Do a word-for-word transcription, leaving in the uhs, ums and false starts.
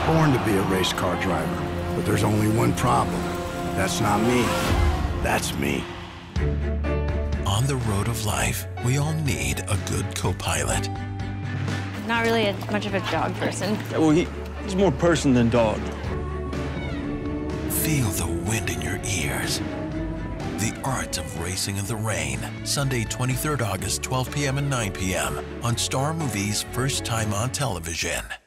born to be a race car driver, but there's only one problem. That's not me. That's me. On the road of life, we all need a good co-pilot. Not really a, much of a dog person. Well, he, he's more person than dog. Feel the wind in your ears. The Art of Racing in the Rain, Sunday, twenty-third August, twelve p m and nine p m on Star Movies' First Time on Television.